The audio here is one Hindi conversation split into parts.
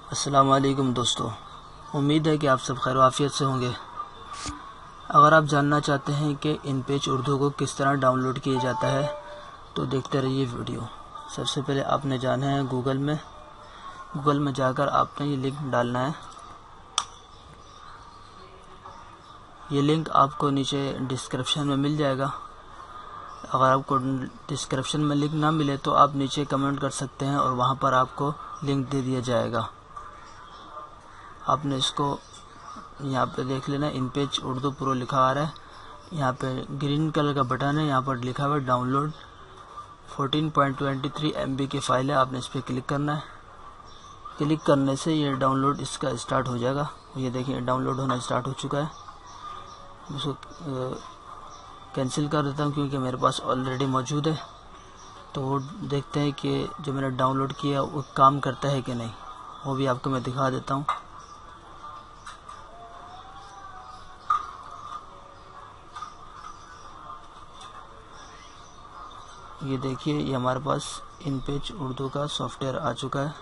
अस्सलाम वालेकुम दोस्तों, उम्मीद है कि आप सब खैर आफियत से होंगे। अगर आप जानना चाहते हैं कि InPage उर्दू को किस तरह डाउनलोड किया जाता है तो देखते रहिए वीडियो। सबसे पहले आपने जाना है गूगल में जाकर आपने ये लिंक डालना है। ये लिंक आपको नीचे डिस्क्रिप्शन में मिल जाएगा। अगर आपको डिस्क्रिप्शन में लिंक ना मिले तो आप नीचे कमेंट कर सकते हैं और वहाँ पर आपको लिंक दे दिया जाएगा। आपने इसको यहाँ पे देख लेना, InPage उर्दू प्रो लिखा आ रहा है। यहाँ पे ग्रीन कलर का बटन है, यहाँ पर लिखा हुआ है डाउनलोड 14.23 MB की फ़ाइल है। आपने इस पर क्लिक करना है। क्लिक करने से ये डाउनलोड इसका स्टार्ट हो जाएगा। ये देखिए डाउनलोड होना स्टार्ट हो चुका है। इसको कैंसिल कर देता हूँ क्योंकि मेरे पास ऑलरेडी मौजूद है। तो वो देखते हैं कि जो मैंने डाउनलोड किया वो काम करता है कि नहीं, वो भी आपको मैं दिखा देता हूँ। ये देखिए, ये हमारे पास InPage उर्दू का सॉफ्टवेयर आ चुका है।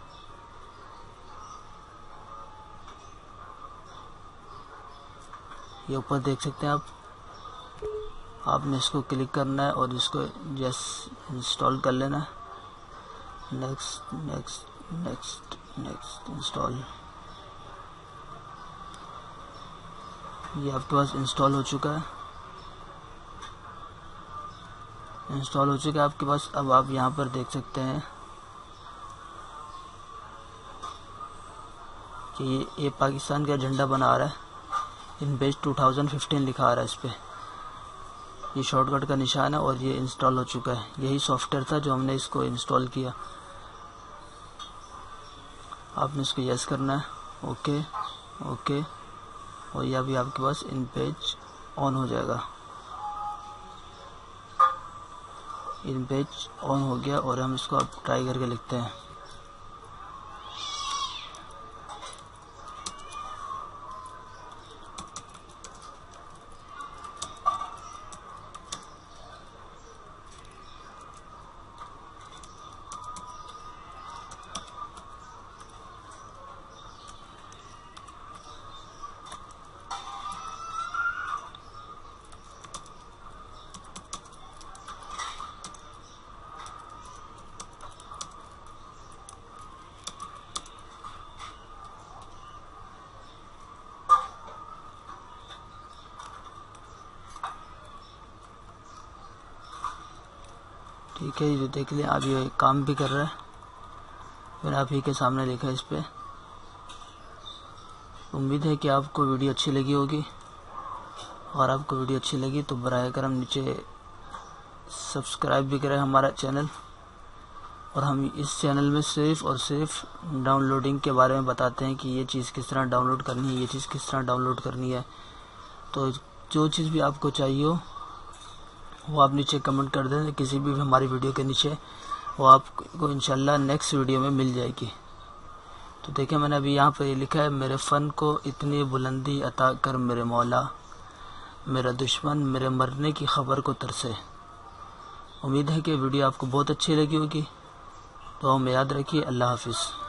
ये ऊपर देख सकते हैं आप। आपने इसको क्लिक करना है और इसको जस्ट इंस्टॉल कर लेना है। Next next next next install. ये आपके पास इंस्टॉल हो चुका है। इंस्टॉल हो चुका है आपके पास। अब आप यहाँ पर देख सकते हैं कि ये पाकिस्तान का झंडा बना आ रहा है। InPage 2015 लिखा आ रहा है इस पर। ये शॉर्टकट का निशान है और ये इंस्टॉल हो चुका है। यही सॉफ्टवेयर था जो हमने इसको इंस्टॉल किया। आपने इसको यस करना है, ओके ओके, और यह भी आपके पास InPage ऑन हो जाएगा। InPage ऑन हो गया और हम इसको अब ट्राई करके लिखते हैं। ठीक है, ये देख लिया। अब ये काम भी कर रहा है। फिर आप ही के सामने लिखा है इस पर। उम्मीद है कि आपको वीडियो अच्छी लगी होगी। और आपको वीडियो अच्छी लगी तो बराए करम नीचे सब्सक्राइब भी करें हमारा चैनल। और हम इस चैनल में सिर्फ और सिर्फ डाउनलोडिंग के बारे में बताते हैं कि ये चीज़ किस तरह डाउनलोड करनी है, ये चीज़ किस तरह डाउनलोड करनी है। तो जो चीज़ भी आपको चाहिए हो वो आप नीचे कमेंट कर दें किसी भी हमारी वीडियो के नीचे, वो आपको इंशाल्लाह नेक्स्ट वीडियो में मिल जाएगी। तो देखिए, मैंने अभी यहाँ पे लिखा है, मेरे फ़न को इतनी बुलंदी अता कर मेरे मौला, मेरा दुश्मन मेरे मरने की ख़बर को तरसे। उम्मीद है कि वीडियो आपको बहुत अच्छी लगी होगी। तो हमें याद रखिए। अल्लाह हाफिज़।